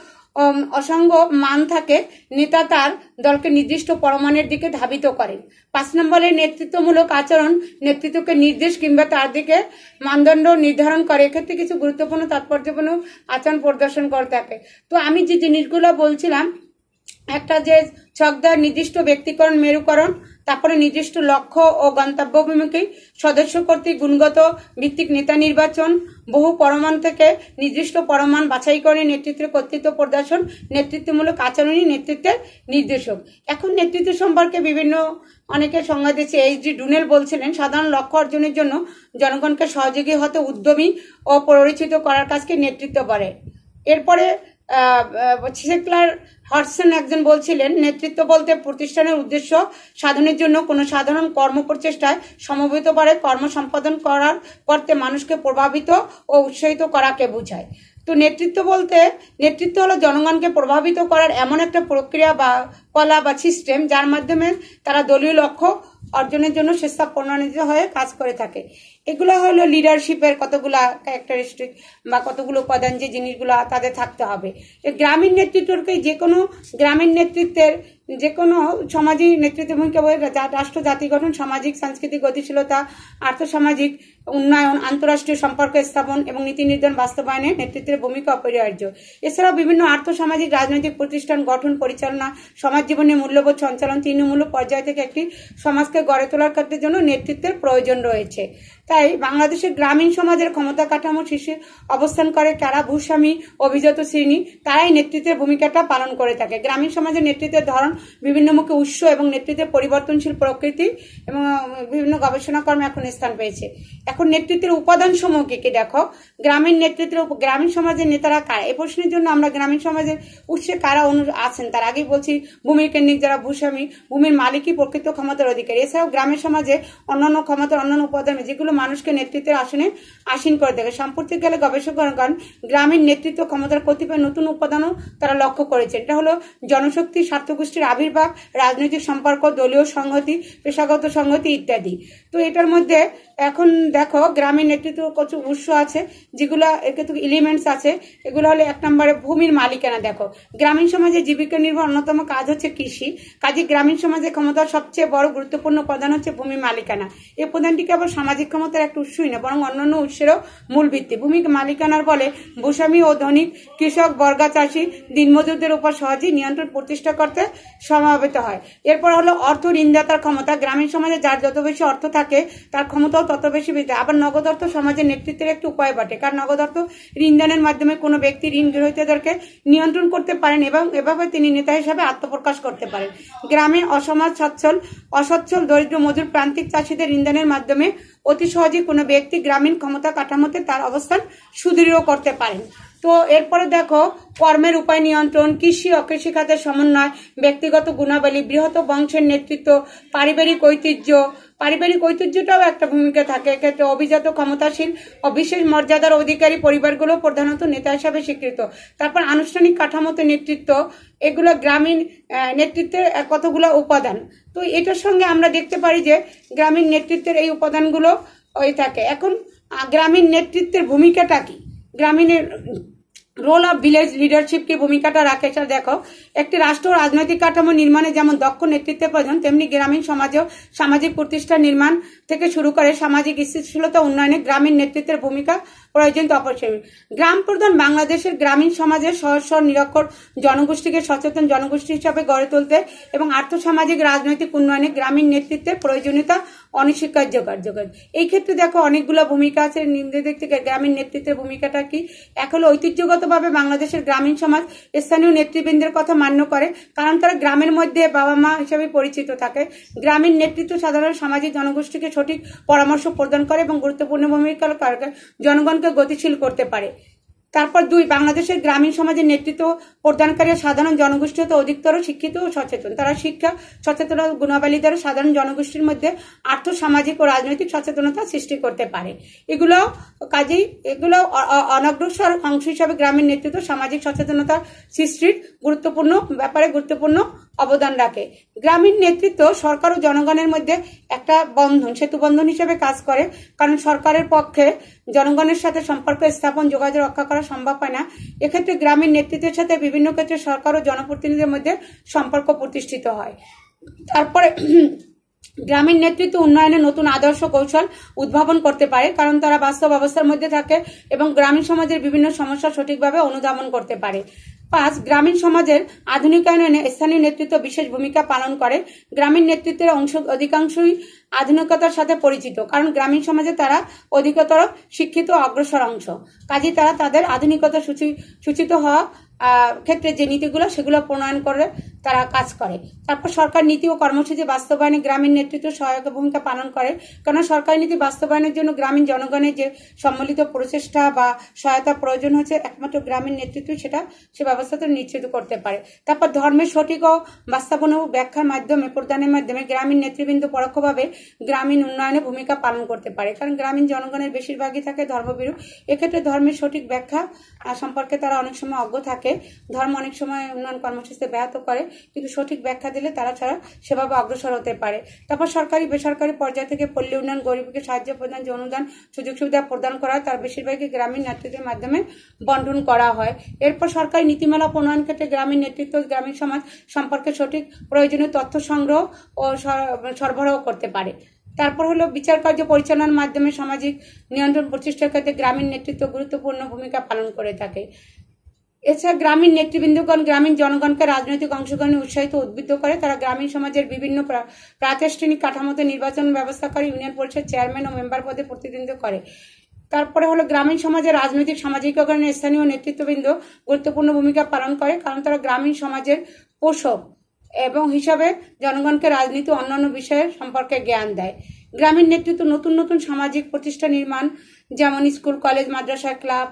অসংখ্য মান থাকে। নেতা তার দলকে নির্দিষ্ট পরমাণের দিকে ধাবিত করেন। 5 নম্বরে নেতৃত্বমূলক আচরণ নেতৃত্বকে নির্দেশ কিংবা তার দিকে মানদণ্ড নির্ধারণ করে। এক্ষেত্রে কিছু গুরুত্বপূর্ণ তাৎপর্যপূর্ণ আচরণ প্রদর্শন করে থাকে। তো আমি যে জিনিসগুলো বলছিলাম, একটা যে ছকদার নির্দিষ্ট ব্যক্তিকরণ, মেরুকরণ, তারপরে নির্দিষ্ট লক্ষ্য ও গন্তব্যভিমুখী, সদস্য কর্তৃক গুণগত ভিত্তিক নেতা নির্বাচন, বহু পরমাণ থেকে নির্দিষ্ট পরমাণ বাছাই করে নেতৃত্বের কর্তৃত্ব প্রদর্শন, নেতৃত্বমূলক আচরণই নেতৃত্বের নির্দেশক। এখন নেতৃত্ব সম্পর্কে অনেকে সংজ্ঞা দিচ্ছে। H.D. ডুনেল বলছিলেন, সাধারণ লক্ষ্য অর্জনের জন্য জনগণকে সহযোগী হতে উদ্যমী ও পরিচিত করার কাজকে নেতৃত্ব বলে। এরপরে সেক্লার হডসন একজন বলছিলেন, নেতৃত্ব বলতে প্রতিষ্ঠানের উদ্দেশ্য সাধনের জন্য কোনো সাধারণ কর্মপ্রচেষ্টায় সমবেত করে কর্ম সম্পাদন করতে মানুষকে প্রভাবিত ও উৎসাহিত করাকে বোঝায়। তো নেতৃত্ব হলো জনগণকে প্রভাবিত করার এমন একটা প্রক্রিয়া বা কলা বা সিস্টেম যার মাধ্যমে তারা দলীয় লক্ষ্য অর্জনের জন্য স্বেচ্ছাপ্রণোদিত হয়ে কাজ করে থাকে। এগুলো হলো লিডারশিপের কতগুলা ক্যারেক্টারিস্টিক বা কতগুলো উপাদান, যে জিনিসগুলো তাদের থাকতে হবে। গ্রামীণ নেতৃত্বকে যে কোনো গ্রামীণ নেতৃত্বের যে কোনো সামাজিক নেতৃত্বের ভূমিকা রাষ্ট্র জাতি গঠন, সামাজিক সাংস্কৃতিক গতিশীলতা, আর্থসামাজিক উন্নয়ন, আন্তঃরাষ্ট্রীয় সম্পর্ক স্থাপন এবং নীতি নির্ধারণ বাস্তবায়নে নেতৃত্বের ভূমিকা অপরিহার্য। এছাড়াও বিভিন্ন আর্থসামাজিক রাজনৈতিক প্রতিষ্ঠান গঠন, পরিচালনা, সমাজ জীবনে মূল্যবোধ সঞ্চালন, তৃণমূল পর্যায় থেকে একটি সমাজকে গড়ে তোলার ক্ষেত্রে জন্য নেতৃত্বের প্রয়োজন রয়েছে। তাই বাংলাদেশের গ্রামীণ সমাজের ক্ষমতা কাঠামো শীর্ষে অবস্থান করে কারা ভূস্বামী অভিজাত শ্রেণী, তারাই নেতৃত্বের ভূমিকাটা পালন করে থাকে। গ্রামীণ সমাজের নেতৃত্বের ধরন বিভিন্নমুখী উৎস এবং নেতৃত্বের পরিবর্তনশীল প্রকৃতি এবং বিভিন্ন গবেষণা কর্মে এখন স্থান পেয়েছে। এখন নেতৃত্বের উপাদান সমূহ কি দেখো, গ্রামীণ নেতৃত্বের গ্রামীণ সমাজের নেতারা কারা? এই প্রশ্নের জন্য আমরা গ্রামীণ সমাজের উৎসে কারা আছেন তার আগেই বলছি, ভূমির কেন্দ্রিক যারা ভূস্বামী, ভূমির মালিকই প্রকৃত ক্ষমতার অধিকারী। এছাড়াও গ্রামের সমাজে অন্যান্য ক্ষমতার অন্যান্য উপাদান যেগুলো মানুষকে নেতৃত্বের আসনে আসীন করে থাকে। সাম্প্রতিককালে গবেষকগণ গ্রামীণ নেতৃত্ব ক্ষমতার কতিপয় নতুন উপাদানও তারা লক্ষ্য করেছে। এটা হলো জনশক্তি, স্বার্থগোষ্ঠীর আবির্ভাব, রাজনৈতিক সম্পর্ক, দলীয় সংহতি, পেশাগত সংহতি ইত্যাদি। তো এটার মধ্যে এখন দেখো গ্রামীণ নেতৃত্ব কিছু উৎস আছে যেগুলো কিছু এলিমেন্টস আছে। এগুলো হলো 1 নম্বরে ভূমির মালিকানা। দেখো গ্রামীণ সমাজে জীবিকা নির্ভর অন্যতম কাজ হচ্ছে কৃষি। কাজে গ্রামীণ সমাজে ক্ষমতার সবচেয়ে বড় গুরুত্বপূর্ণ উপাদান হচ্ছে ভূমির মালিকানা। এই উপাদানটিকে আবার সামাজিক ক্ষমতার একটা উৎসই না, বরং অন্যান্য উৎসেরও মূল ভিত্তি। ভূমি মালিকানার বলে ভূস্বামী ও ধনিক কৃষক, বর্গা চাষী, দিনমজুরদের উপর সহজেই নিয়ন্ত্রণ প্রতিষ্ঠা করতে সমাবেত হয়। এরপর হলো অর্থ ঋণদাতার ক্ষমতা। গ্রামীণ সমাজে যার যত বেশি অর্থ থাকে তার ক্ষমতাও তত বেশি বৃদ্ধি। আবার নগদ অর্থ সমাজের নেতৃত্বের একটি উপায় বটে, কারণ নগদ অর্থ ঋণদানের মাধ্যমে কোনো ব্যক্তি ঋণ গ্রহীতাদেরকে নিয়ন্ত্রণ করতে পারেন এবং এভাবে তিনি নেতা হিসাবে আত্মপ্রকাশ করতে পারেন। গ্রামীণ অসচ্ছল দরিদ্র মজুর প্রান্তিক চাষীদের ঋণদানের মাধ্যমে অতি সহজেই কোনো ব্যক্তি গ্রামীণ ক্ষমতা কাঠামোতে তার অবস্থান সুদৃঢ় করতে পারেন। তো এরপরে দেখো কর্মের উপায় নিয়ন্ত্রণ, কৃষি অকৃষি খাতের সমন্বয়, ব্যক্তিগত গুণাবলী, বৃহৎ বংশের নেতৃত্ব, পারিবারিক ঐতিহ্যটাও একটা ভূমিকা থাকে। এক্ষেত্রে অভিজাত, ক্ষমতাশীল ও বিশেষ মর্যাদার অধিকারী পরিবারগুলো প্রধানত নেতা হিসাবে স্বীকৃত। তারপর আনুষ্ঠানিক কাঠামোতে নেতৃত্ব, এগুলো গ্রামীণ নেতৃত্বের কতগুলো উপাদান। তো এটার সঙ্গে আমরা দেখতে পারি যে গ্রামীণ নেতৃত্বের এই উপাদানগুলো ওই থাকে। এখন গ্রামীণ নেতৃত্বের ভূমিকাটা কি, গ্রামীণের রোল অফ ভিলেজ লিডারশিপ কি ভূমিকাটা রাখে সেটা দেখো। একটি রাষ্ট্র রাজনৈতিক কাঠামো নির্মাণে যেমন দক্ষ নেতৃত্বের প্রয়োজন, তেমনি গ্রামীণ সমাজেও সামাজিক প্রতিষ্ঠান নির্মাণ থেকে শুরু করে সামাজিক স্থিতিশীলতা উন্নয়নে গ্রামীণ নেতৃত্বের ভূমিকা প্রয়োজন অপরিসীম। গ্রাম প্রধান বাংলাদেশের গ্রামীণ সমাজের সহস্র নিরক্ষর জনগোষ্ঠীকে সচেতন জনগোষ্ঠী হিসাবে গড়ে তুলতে এবং আর্থসামাজিক রাজনৈতিক উন্নয়নে গ্রামীণ নেতৃত্বের প্রয়োজনীয়তা অনস্বীকার্য কার্যকর। এই ক্ষেত্রে দেখো অনেকগুলো ভূমিকা আছে। দেখতে গ্রামীণ নেতৃত্বের ভূমিকাটা কি, এক হলো ঐতিহ্যগতভাবে বাংলাদেশের গ্রামীণ সমাজ স্থানীয় নেতৃবৃন্দের কথা মান্য করে, কারণ তারা গ্রামের মধ্যে বাবা মা হিসেবে পরিচিত থাকে। গ্রামীণ নেতৃত্ব সাধারণ সামাজিক জনগোষ্ঠীকে সঠিক পরামর্শ প্রদান করে এবং গুরুত্বপূর্ণ ভূমিকা জনগণকে গতিশীল করতে পারে। তারপর 2, বাংলাদেশের গ্রামীণ সমাজের নেতৃত্ব প্রদানকারী সাধারণ জনগোষ্ঠী হতে অধিকতর শিক্ষিত ও সচেতন। তারা শিক্ষা সচেতনতা গুণাবলী দ্বারা সাধারণ জনগোষ্ঠীর মধ্যে আর্থ সামাজিক ও রাজনৈতিক সচেতনতা সৃষ্টি করতে পারে। এগুলো অনগ্রসর অংশ হিসাবে গ্রামীণ নেতৃত্ব সামাজিক সচেতনতা সৃষ্টির গুরুত্বপূর্ণ অবদান রাখে। গ্রামীণ নেতৃত্ব সরকার ও জনগণের মধ্যে একটা সেতু বন্ধন হিসেবে কাজ করে, কারণ সরকারের পক্ষে জনগণের সাথে সম্পর্ক স্থাপন, যোগাযোগ রক্ষা করা সম্ভব হয় না। এক্ষেত্রে গ্রামীণ নেতৃত্বের সাথে বিভিন্ন ক্ষেত্রে সরকার ও জনপ্রতিনিধিদের মধ্যে সম্পর্ক প্রতিষ্ঠিত হয়। তারপরে গ্রামীণ নেতৃত্ব উন্নয়নে নতুন আদর্শ কৌশল উদ্ভাবন করতে পারে, কারণ তারা বাস্তব অবস্থার মধ্যে থাকে এবং গ্রামীণ সমাজের বিভিন্ন সমস্যা সঠিকভাবে অনুধাবন করতে পারে। 5, গ্রামীণ সমাজের আধুনিকায়নে স্থানীয় নেতৃত্ব বিশেষ ভূমিকা পালন করে। গ্রামীণ নেতৃত্বের অধিকাংশই আধুনিকতার সাথে পরিচিত, কারণ গ্রামীণ সমাজে তারা অধিকতর শিক্ষিত অগ্রসর অংশ। কাজে তারা তাদের আধুনিকতা সূচিত হওয়া ক্ষেত্রে যে নীতিগুলো সেগুলো প্রণয়ন করে তারা কাজ করে। তারপর সরকার নীতি ও কর্মসূচি বাস্তবায়নে গ্রামীণ নেতৃত্ব সহায়ক ভূমিকা পালন করে, কারণ সরকারি নীতি বাস্তবায়নের জন্য গ্রামীণ জনগণের যে সম্মিলিত প্রচেষ্টা বা সহায়তা প্রয়োজন হচ্ছে একমাত্র গ্রামীণ নেতৃত্ব সে ব্যবস্থাটা নিশ্চিত করতে পারে। তারপর ধর্মের সঠিক ও বাস্তবায়ন ব্যাখ্যার মাধ্যমে প্রদানের মাধ্যমে গ্রামীণ নেতৃবৃন্দ পরোক্ষভাবে গ্রামীণ উন্নয়নে ভূমিকা পালন করতে পারে, কারণ গ্রামীণ জনগণের বেশিরভাগই থাকে ধর্মবিরূপ। এক্ষেত্রে ধর্মের সঠিক ব্যাখ্যা সম্পর্কে তারা অনেক সময় অজ্ঞ থাকে। থাকে। ধর্ম অনেক সময় উন্নয়ন কর্মসূচিতে ব্যাহত করে, কিন্তু সঠিক ব্যাখ্যা দিলে তারা ছাড়া সেভাবে অগ্রসর হতে পারে। তারপর সরকারি বেসরকারি পর্যায় থেকে পল্লী উন্নয়ন, গরিবকে সাহায্য প্রদান, যে অনুদান সুযোগ সুবিধা প্রদান করা, তার বেশিরভাগই গ্রামীণ নেতৃত্বের মাধ্যমে বন্টন করা হয়। এরপর সরকারি নীতিমালা প্রণয়ন ক্ষেত্রে গ্রামীণ নেতৃত্ব গ্রামীণ সমাজ সম্পর্কে সঠিক প্রয়োজনীয় তথ্য সংগ্রহ ও সরবরাহ করতে পারে। তারপর হলো বিচার কার্য পরিচালনার মাধ্যমে সামাজিক নিয়ন্ত্রণ প্রতিষ্ঠার ক্ষেত্রে গ্রামীণ নেতৃত্ব গুরুত্বপূর্ণ ভূমিকা পালন করে থাকে। এছাড়া গ্রামীণ নেতৃবৃন্দগণ গ্রামীণ জনগণকে রাজনৈতিক অংশগ্রহণে উৎসাহিত উদ্বুদ্ধ করে। তারা গ্রামীণ সমাজের বিভিন্ন প্রাতিষ্ঠানিক কাঠামোতে নির্বাচন ব্যবস্থা করে, ইউনিয়ন পরিষদ চেয়ারম্যান ও মেম্বার পদে প্রতিনিধিত্ব করে। তারপরে হলো গ্রামীণ সমাজের রাজনৈতিক সামাজিকীকরণে স্থানীয় নেতৃত্ববৃন্দ গুরুত্বপূর্ণ ভূমিকা পালন করে, কারণ তারা গ্রামীণ সমাজের পোষক এবং হিসাবে জনগণকে রাজনীতি অন্যান্য বিষয়ের সম্পর্কে জ্ঞান দেয়। গ্রামীণ নেতৃত্ব নতুন নতুন সামাজিক প্রতিষ্ঠান নির্মাণ, যেমন স্কুল, কলেজ, মাদ্রাসা, ক্লাব,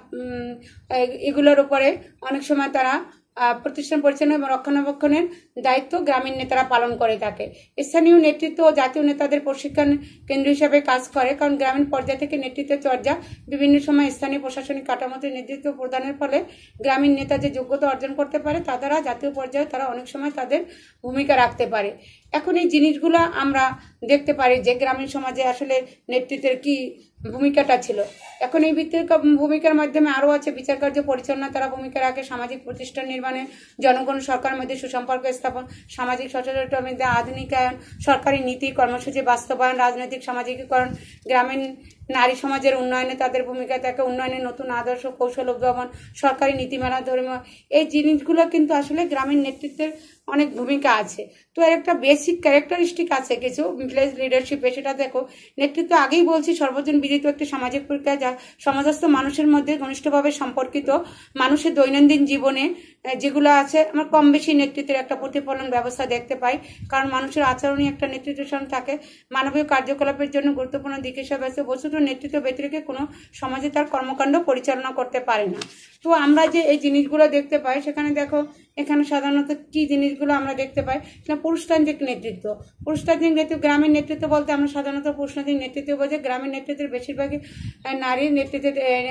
এগুলোর উপরে অনেক সময় তারা প্রতিষ্ঠান পরিচালনা এবং রক্ষণাবেক্ষণের দায়িত্ব গ্রামীণ নেতারা পালন করে থাকে। স্থানীয় নেতৃত্ব ও জাতীয় নেতাদের প্রশিক্ষণ কেন্দ্র হিসেবে কাজ করে, কারণ গ্রামীণ পর্যায় থেকে নেতৃত্বের চর্চা বিভিন্ন সময় স্থানীয় প্রশাসনিক কাঠামোতে নেতৃত্ব প্রদানের ফলে গ্রামীণ নেতা যে যোগ্যতা অর্জন করতে পারে, তা দ্বারা জাতীয় পর্যায়ে তারা অনেক সময় তাদের ভূমিকা রাখতে পারে। এখন এই জিনিসগুলো আমরা দেখতে পারি যে গ্রামীণ সমাজে আসলে নেতৃত্বের কি ভূমিকাটা ছিল। এখন এই ভিত্তিক ভূমিকার মাধ্যমে আরও আছে বিচার কার্য পরিচালনা তারা ভূমিকা রাখে, সামাজিক প্রতিষ্ঠান নির্মাণে, জনগণ সরকারের মধ্যে সুসম্পর্ক স্থাপন, সামাজিক সচেতনতার মধ্যে আধুনিকায়ন, সরকারি নীতি কর্মসূচি বাস্তবায়ন, রাজনৈতিক সামাজিকীকরণ, গ্রামীণ নারী সমাজের উন্নয়নে তাদের ভূমিকা থাকে, উন্নয়নের নতুন আদর্শ কৌশল উদ্ভাবন, সরকারি নীতিমালা, ধর্মীয়, এই জিনিসগুলো কিন্তু আসলে গ্রামীণ নেতৃত্বের অনেক ভূমিকা আছে। তো এর একটা বেসিক ক্যারেক্টারিস্টিক আছে কিছু ভিলেজ লিডারশিপে, সেটা দেখো। নেতৃত্ব আগেই বলছি সর্বজন বিদিত একটি সামাজিক প্রক্রিয়া, যা সমাজস্থ মানুষের মধ্যে ঘনিষ্ঠভাবে সম্পর্কিত। মানুষের দৈনন্দিন জীবনে যেগুলো আছে আমরা কম বেশি নেতৃত্বের একটা প্রতিফলন ব্যবস্থা দেখতে পাই, কারণ মানুষের আচরণই একটা নেতৃত্বের থাকে। মানবীয় কার্যকলাপের জন্য গুরুত্বপূর্ণ দিক হিসাবে আছে। বস্তুত নেতৃত্ব ব্যতিরেকে কোনো সমাজে তার কর্মকাণ্ড পরিচালনা করতে পারে না। তো আমরা যে এই জিনিসগুলো দেখতে পাই, সেখানে দেখো এখানে সাধারণত কি জিনিসগুলো আমরা দেখতে পাই, পুরুষতান্ত্রিক নেতৃত্ব। পুরুষতান্ত্রিক নেতৃত্ব, গ্রামীণ নেতৃত্ব বলতে আমরা সাধারণত পুরুষতান্ত্রিক নেতৃত্ব বোঝাই। গ্রামীণ নেতৃত্বের বেশিরভাগই নারীর নেতৃত্বে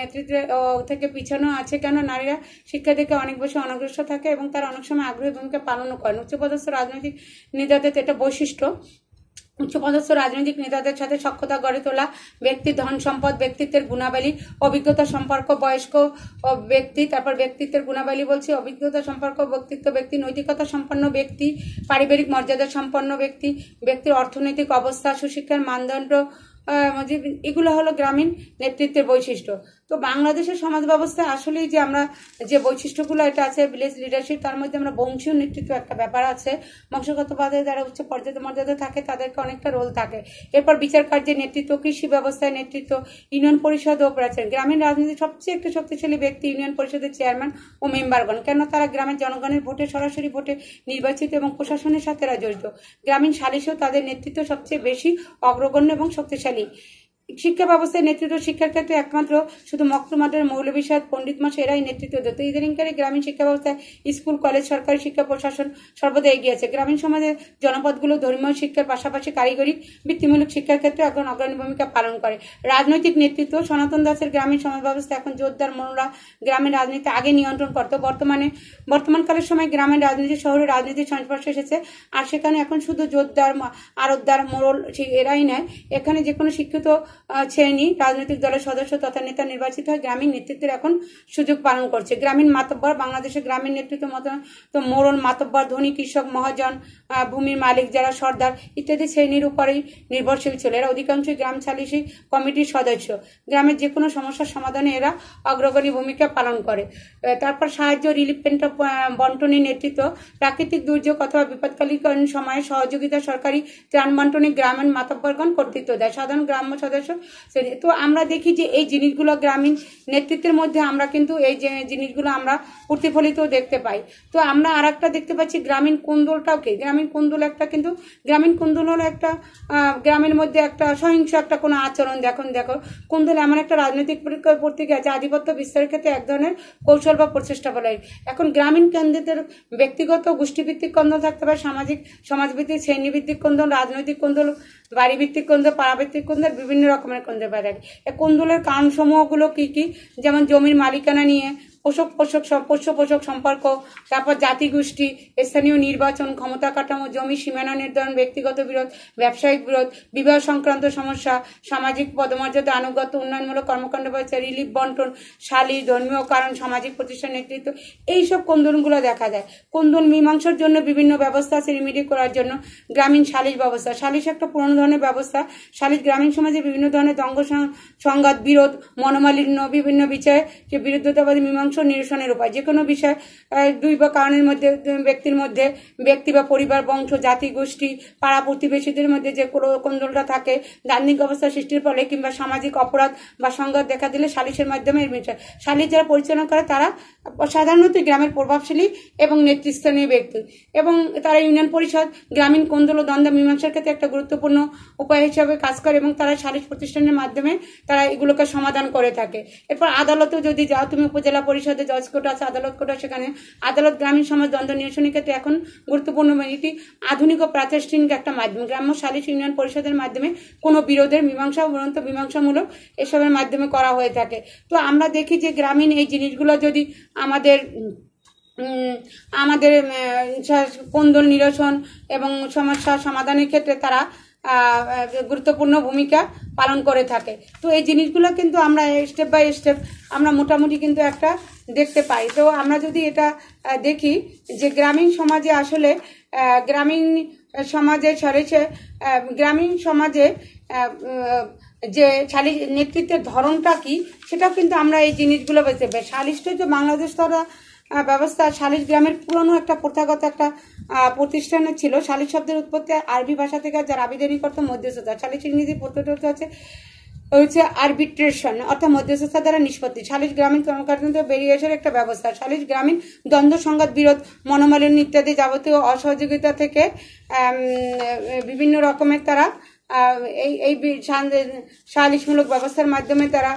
থেকে পিছানো আছে, কেন নারীরা শিক্ষা থেকে অনেক বেশি অনগ্রসর থাকে এবং তারা অনেক সময় আগ্রহী ভূমিকা পালনও করেন। উচ্চপদস্থ রাজনৈতিক নেতাদের এটা বৈশিষ্ট্য। উচ্চপদস্থ রাজনৈতিক নেতাদের সাথে সখ্যতা গড়ে তোলা, ব্যক্তির ধন সম্পদ, ব্যক্তিত্বের গুণাবলী, অভিজ্ঞতা সম্পর্ক, বয়স্ক ব্যক্তি, তারপর ব্যক্তিত্বের গুণাবলী বলছি, অভিজ্ঞতা সম্পর্ক, ব্যক্তিত্ব ব্যক্তি, নৈতিকতা সম্পন্ন ব্যক্তি, পারিবারিক মর্যাদা সম্পন্ন ব্যক্তি, ব্যক্তির অর্থনৈতিক অবস্থা, সুশিক্ষার মানদণ্ড, এগুলো হলো গ্রামীণ নেতৃত্বের বৈশিষ্ট্য। তো বাংলাদেশের সমাজ ব্যবস্থায় আসলেই যে আমরা যে বৈশিষ্ট্যগুলো এটা আছে ভিলেজ লিডারশিপ, তার মধ্যে আমরা বংশীয় নেতৃত্ব একটা ব্যাপার আছে। বংশগতভাবে যারা উচ্চ মর্যাদা থাকে তাদেরকে অনেকটা রোল থাকে। এরপর বিচার কার্যের নেতৃত্ব, কৃষি ব্যবস্থায় নেতৃত্ব, ইউনিয়ন পরিষদ ও প্রাচীন গ্রামীণ রাজনীতির সবচেয়ে একটি শক্তিশালী ব্যক্তি ইউনিয়ন পরিষদের চেয়ারম্যান ও মেম্বারগণ, কেন তারা গ্রামের জনগণের ভোটে, সরাসরি ভোটে নির্বাচিত এবং প্রশাসনের সাথে এরা জড়িত। গ্রামীণ সালিশেও তাদের নেতৃত্ব সবচেয়ে বেশি অগ্রগণ্য এবং শক্তিশালী। শিক্ষা ব্যবস্থায় নেতৃত্ব, শিক্ষার ক্ষেত্রে একমাত্র শুধু মক্তমাদের মৌলভী সাহেব, পণ্ডিত মশাই এরাই নেতৃত্ব দিত। ইদানিংকালে গ্রামীণ শিক্ষা ব্যবস্থায় স্কুল, কলেজ, সরকারি শিক্ষা প্রশাসন সর্বদা এগিয়ে আছে। গ্রামীণ সমাজের জনপদগুলো ধর্মীয় শিক্ষার পাশাপাশি কারিগরি বৃত্তিমূলক শিক্ষার ক্ষেত্রে এখন অগ্রণী ভূমিকা পালন করে। রাজনৈতিক নেতৃত্ব, সনাতন দাসের গ্রামীণ সমাজ ব্যবস্থা এখন জোরদার মোড়লা গ্রামীণ রাজনীতি আগে নিয়ন্ত্রণ করত। বর্তমানকালের সময় গ্রামের রাজনীতি শহরের রাজনীতির সংস্পর্শে এসেছে, আর সেখানে এখন শুধু জোরদার, আরতদার, মোড়ল এরাই নেয়। এখানে যে কোনো শিক্ষিত শ্রেণী রাজনৈতিক দলের সদস্য তথা নেতা নির্বাচিত হয়, গ্রামীণ নেতৃত্বের এখন সুযোগ পালন করছে। গ্রামীণ মাতব্বর, বাংলাদেশের গ্রামীণ নেতৃত্ব মত তো মোড়ল, মাতব্বর, ধনী, কৃষক, মহাজন, ভূমির মালিক যারা সর্দার ইত্যাদি শ্রেণীর উপরেই নির্ভরশীল ছিল। এরা অধিকাংশই গ্রাম সালিশি কমিটির সদস্য। গ্রামের যে কোনো সমস্যার সমাধানে এরা অগ্রগণী ভূমিকা পালন করে। তারপর সাহায্য, রিলিফ বন্টনের নেতৃত্ব, প্রাকৃতিক দুর্যোগ অথবা বিপদকালীন সময়ে সহযোগিতা, সরকারি ত্রাণ বন্টনে গ্রামীণ মাতব্বরগণ কর্তৃত্ব দেয়, সাধারণ গ্রাম্য সদস্য। তো আমরা দেখি যে এই জিনিসগুলো গ্রামীণ নেতৃত্বের মধ্যে আমরা কিন্তু এই যে জিনিসগুলো আমরা প্রতিফলিত দেখতে পাই। তো আমরা আর একটা দেখতে পাচ্ছি গ্রামীণ কোন্দলটাও কি, গ্রামীণ কোন্দল একটা, কিন্তু গ্রামীণ কোন্দল হলো একটা গ্রামের মধ্যে একটা সহিংস একটা কোনো আচরণ। দেখো কোন্দল এমন একটা রাজনৈতিক প্রক্রিয়া যা আধিপত্য বিস্তারের ক্ষেত্রে এক ধরনের কৌশল বা প্রচেষ্টা বলে। এখন গ্রামীণ কেন্দ্রদের ব্যক্তিগত গোষ্ঠীভিত্তিক কোন্দল থাকতে পারে, সমাজভিত্তিক, শ্রেণীভিত্তিক কোন্দল, রাজনৈতিক কোন্দল, বাড়ি ভিত্তিক কোন্দল, পাড়াভিত্তিক কোন্দল, বিভিন্ন রকমের কোন্দল পাওয়া যায়। এই কোন্দলের কারণসমূহগুলো কি কি, যেমন জমির মালিকানা নিয়ে পোষ্য পোষক সম্পর্ক, তারপর জাতিগোষ্ঠী, স্থানীয় নির্বাচন, ক্ষমতা কাঠামো, জমি সীমানা নির্ধারণ, ব্যক্তিগত বিরোধ, ব্যবসায়িক বিরোধ, বিবাহ সংক্রান্ত সমস্যা, সামাজিক পদমর্যাদা, আনুগত্য, উন্নয়নমূলক কর্মকাণ্ড, রিলিফ বন্টন, সালিশ, ধর্মীয় কারণ, সামাজিক প্রতিষ্ঠান নেতৃত্ব, এইসব কোন্দলগুলো দেখা যায়। কোন্দল মীমাংসার জন্য বিভিন্ন ব্যবস্থা আছে। রিমিডি করার জন্য গ্রামীণ সালিশ ব্যবস্থা। সালিশ একটা পুরনো ধরনের ব্যবস্থা। সালিশ গ্রামীণ সমাজে বিভিন্ন ধরনের দ্বন্দ্ব সংঘাত, বিরোধ, মনোমালিন্য, বিভিন্ন বিষয়ে যে বিরুদ্ধতাবাদী মীমাংসা নিরসনের উপায়। যে কোনো বিষয় দুই বা কারণের মধ্যে ব্যক্তির মধ্যে, ব্যক্তি বা পরিবার, বংশ, জাতি, গোষ্ঠী, পাড়া প্রতিবেশীদের মধ্যে যে কোনো কোন্দলটা থাকে, দান্দিক অবস্থা সৃষ্টির ফলে কিংবা সামাজিক অপরাধ বা সংঘাত দেখা দিলে সালিশের মাধ্যমে এর বিষয়। সালিশ যারা পরিচালনা করে তারা সাধারণত গ্রামের প্রভাবশালী এবং নেতৃস্থানীয় ব্যক্তি, এবং তারা ইউনিয়ন পরিষদ গ্রামীণ কোন্দল ও দ্বন্দ্ব মীমাংসার ক্ষেত্রে একটা গুরুত্বপূর্ণ উপায় হিসাবে কাজ করে, এবং তারা সালিশ প্রতিষ্ঠানের মাধ্যমে তারা এগুলোকে সমাধান করে থাকে। এরপর আদালতেও যদি যাও, তুমি উপজেলা পরিষদে জজ কোর্ট আছে, আদালত কোর্ট আছে, সেখানে আদালত গ্রামীণ সমাজ দ্বন্দ্ব নিরসনের ক্ষেত্রে এখন গুরুত্বপূর্ণ এটি আধুনিক ও প্রাতিষ্ঠানিক একটা মাধ্যম। গ্রাম্য সালিশ ইউনিয়ন পরিষদের মাধ্যমে কোনো বিরোধের মীমাংসা, উপরন্ত মীমাংসামূলক এসবের মাধ্যমে করা হয়ে থাকে। তো আমরা দেখি যে গ্রামীণ এই জিনিসগুলো যদি আমাদের কোন্দল নিরসন এবং সমস্যা সমাধানের ক্ষেত্রে তারা গুরুত্বপূর্ণ ভূমিকা পালন করে থাকে। তো এই জিনিসগুলো কিন্তু আমরা স্টেপ বাই স্টেপ আমরা মোটামুটি কিন্তু একটা দেখতে পাই। তো আমরা যদি এটা দেখি যে গ্রামীণ সমাজে আসলে গ্রামীণ সমাজে যে সালিশ নেতৃত্বের ধরনটা কি, সেটাও কিন্তু আমরা এই জিনিসগুলো বুঝতে পারি। সালিশটা যে বাংলাদেশ ব্যবস্থা, সালিশ গ্রামের পুরনো একটা প্রথাগত একটা প্রতিষ্ঠানে ছিল। সালিশ শব্দের উৎপত্তি আরবি ভাষা থেকে, যার আবেদনকর্তা মধ্যস্থতা। সালিশ ইংরেজি প্রত্যয়টা হচ্ছে আরবিট্রেশন, অর্থাৎ মধ্যস্থতা দ্বারা নিষ্পত্তি। সালিশ গ্রামীণ কর্মকাণ্ড বেরিয়ে আসার একটা ব্যবস্থা। সালিশ গ্রামীণ দ্বন্দ্ব সংঘাত, বিরোধ, মনোমালিন্য ইত্যাদি যাবতীয় অসহযোগিতা থেকে বিভিন্ন রকমের তারা এই সালিশমূলক ব্যবস্থার মাধ্যমে তারা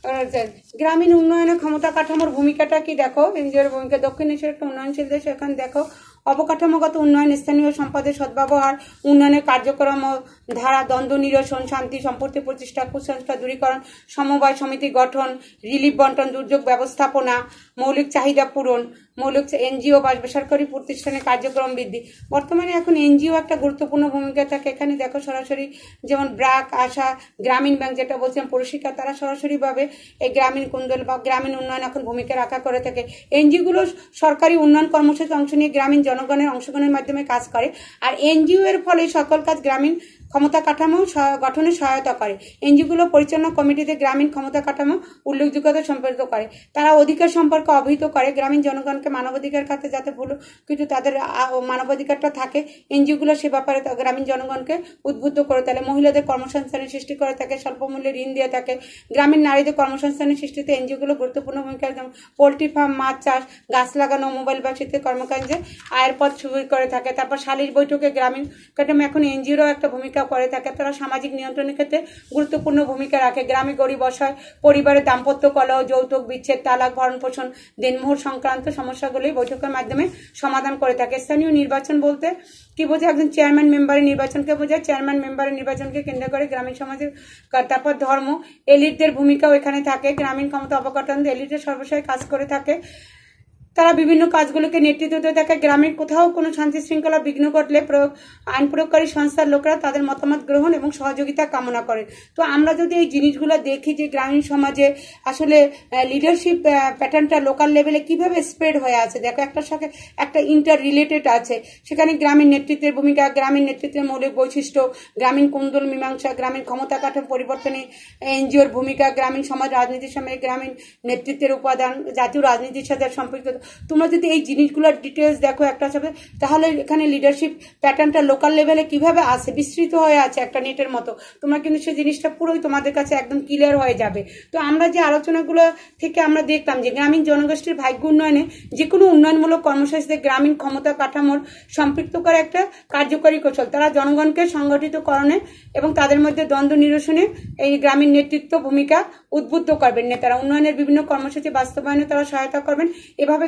গ্রামীণ উন্নয়নের ক্ষমতা কাঠামোর ভূমিকাটা কি দেখো। এনজিওর ভূমিকা। দক্ষিণ এশিয়ার একটা উন্নয়নশীল দেশ, এখানে দেখো অবকাঠামোগত উন্নয়ন, স্থানীয় সম্পদের সদ্ব্যবহার, উন্নয়নের কার্যক্রম ও ধারা, দ্বন্দ্ব নিরসন, শান্তি সম্পত্তি প্রতিষ্ঠা, কুসংস্কার দূরীকরণ, সমবায় সমিতি গঠন, রিলিফ বন্টন, দুর্যোগ ব্যবস্থাপনা, মৌলিক চাহিদা পূরণ, মৌলিক এনজিও বা বেসরকারি প্রতিষ্ঠানের কার্যক্রম বৃদ্ধি। বর্তমানে এখন এনজিও একটা গুরুত্বপূর্ণ ভূমিকা থাকে। এখানে দেখো সরাসরি যেমন ব্র্যাক, আশা, গ্রামীণ ব্যাংক, যেটা বলছিলাম পরিশিক্ষা, তারা সরাসরিভাবে এই গ্রামীণ কোন্দল বা গ্রামীণ উন্নয়ন এখন ভূমিকা রাখা করে থাকে। এনজিওগুলো সরকারি উন্নয়ন কর্মসূচিতে অংশ নিয়ে গ্রামীণ জনগণের অংশগ্রহণের মাধ্যমে কাজ করে, আর এনজিও এর ফলে সকল কাজ গ্রামীণ ক্ষমতা কাঠামো গঠনে সহায়তা করে। এনজিওগুলো পরিচালনা কমিটিতে গ্রামীণ ক্ষমতা কাঠামো উল্লেখযোগ্যতা সম্পর্কিত করে। তারা অধিকার সম্পর্কে অবহিত করে গ্রামীণ জনগণকে মানবাধিকার খাতে, যাতে ভুল কিন্তু তাদের মানবাধিকারটা থাকে। এনজিওগুলো সে ব্যাপারে গ্রামীণ জনগণকে উদ্বুদ্ধ করে তোলে। মহিলাদের কর্মসংস্থানের সৃষ্টি করে থাকে, স্বল্প মূল্যে ঋণ দিয়ে থাকে। গ্রামীণ নারীদের কর্মসংস্থানের সৃষ্টিতে এনজিওগুলো গুরুত্বপূর্ণ ভূমিকা, যেমন পোল্ট্রি ফার্ম, মাছ চাষ, গাছ লাগানো, মোবাইল বা শীতের কর্মকাণ্ডে আয়ের পথ শুরু করে থাকে। তারপর সালিশ বৈঠকে গ্রামীণ কাঠামো এখন এনজিওরও একটা ভূমিকা করে থাকে। তারা সামাজিক নিয়ন্ত্রণের ক্ষেত্রে গুরুত্বপূর্ণ ভূমিকা রাখে। গ্রামে গরিব অসহায় পরিবারের দাম্পত্য কলহ, যৌতুক, বিচ্ছেদ, তালাক, ভরণ পোষণ, দেনমোহর সংক্রান্ত সমস্যাগুলি বৈঠকের মাধ্যমে সমাধান করে থাকে। স্থানীয় নির্বাচন বলতে কি বোঝায়? একজন চেয়ারম্যান মেম্বারের নির্বাচনকে বোঝায়। চেয়ারম্যান মেম্বারের নির্বাচনকে কেন্দ্র করে গ্রামীণ সমাজের। তারপর ধর্ম, এলিটদের ভূমিকাও এখানে থাকে। গ্রামীণ ক্ষমতা অবকাঠামো এলিটের সর্বসায় কাজ করে থাকে। তারা বিভিন্ন কাজগুলোকে নেতৃত্ব দিয়ে থাকে। গ্রামের কোথাও কোনো শান্তি শৃঙ্খলা বিঘ্ন ঘটলে আইন প্রয়োগকারী সংস্থার লোকেরা তাদের মতামত গ্রহণ এবং সহযোগিতা কামনা করে। তো আমরা যদি এই জিনিসগুলো দেখি যে গ্রামীণ সমাজে আসলে লিডারশিপ প্যাটার্নটা লোকাল লেভেলে কিভাবে স্প্রেড হয়ে আছে, দেখো একটার সাথে একটা ইন্টার রিলেটেড আছে। সেখানে গ্রামীণ নেতৃত্বের ভূমিকা, গ্রামীণ নেতৃত্বের মৌলিক বৈশিষ্ট্য, গ্রামীণ কোন্দল মীমাংসা, গ্রামীণ ক্ষমতা কাঠামো পরিবর্তনে এনজিওর ভূমিকা, গ্রামীণ সমাজ রাজনীতির সামনে গ্রামীণ নেতৃত্বের উপাদান, জাতীয় রাজনীতির সাথে সম্পৃক্ত। তোমরা যদি এই জিনিসগুলোর ডিটেলস দেখো একটা সাথে, তাহলে এখানে লিডারশিপ প্যাটার্নটা লোকাল লেভেলে কিভাবে আছে, বিস্তৃত হয়ে আছে একটা নেটের মতো। তোমরা কিন্তু সেই জিনিসটা পুরোই তোমাদের কাছে একদম ক্লিয়ার হয়ে যাবে। তো আমরা যে আলোচনাগুলো থেকে আমরা দেখলাম যে গ্রামীণ জনগোষ্ঠীর ভাগ্য উন্নয়নে যে কোনো উন্নয়নমূলক কর্মসূচিতে গ্রামীণ ক্ষমতা কাঠামোর সম্পৃক্ত করা একটা কার্যকরী কৌশল। তারা জনগণকে সংগঠিতকরণে এবং তাদের মধ্যে দ্বন্দ্ব নিরসনে এই গ্রামীণ নেতৃত্ব ভূমিকা উদ্বুদ্ধ করবেন। নেতারা উন্নয়নের বিভিন্ন কর্মসূচি বাস্তবায়নে তারা সহায়তা করবেন। এভাবে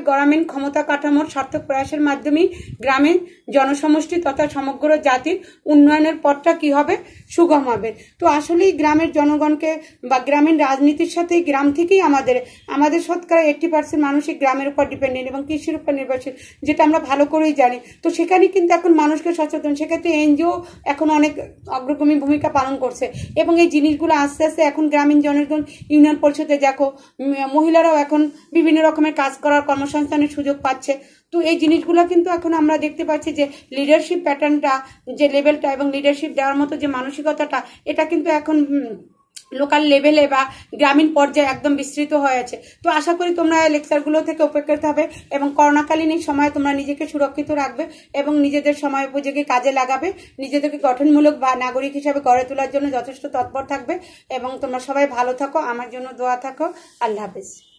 গ্রামীণ ক্ষমতা কাঠামোর সার্থক প্রয়াসের মাধ্যমেই গ্রামের জনসমষ্টি তথা সমগ্র জাতির উন্নয়নের পথটা কি হবে, সুগম হবে। তো আসলেই গ্রামের জনগণকে বা গ্রামীণ রাজনীতির সাথে গ্রাম থেকেই আমাদের শতকরা 80% মানুষই গ্রামের উপর ডিপেন্ডেন্ট এবং কৃষির উপর নির্ভরশীল, যেটা আমরা ভালো করেই জানি। তো সেখানে কিন্তু এখন মানুষকে সচেতন, সেক্ষেত্রে এনজিও এখন অনেক অগ্রগামী ভূমিকা পালন করছে এবং এই জিনিসগুলো আস্তে আস্তে এখন গ্রামীণ জনগণ ইউনিয়ন পরিষদে দেখো মহিলারাও এখন বিভিন্ন রকমের কাজ করার কর্মসংস্থানের সুযোগ পাচ্ছে। তো এই জিনিসগুলো কিন্তু এখন আমরা দেখতে পাচ্ছি যে লিডারশিপ প্যাটার্নটা, যে লেভেলটা এবং লিডারশিপ দেওয়ার মতো যে মানসিকতাটা, এটা কিন্তু এখন লোকাল লেভেলে বা গ্রামীণ পর্যায়ে একদম বিস্তৃত হয়ে আছে। তো আশা করি তোমরা লেকচারগুলো থেকে উপকৃত হবে এবং করোনাকালীন এই সময় তোমরা নিজেকে সুরক্ষিত রাখবে এবং নিজেদের সময় উপযোগী কাজে লাগাবে, নিজেদেরকে গঠনমূলক বা নাগরিক হিসাবে গড়ে তোলার জন্য যথেষ্ট তৎপর থাকবে এবং তোমরা সবাই ভালো থাকো, আমার জন্য দোয়া থাকো। আল্লাহ হাফেজ।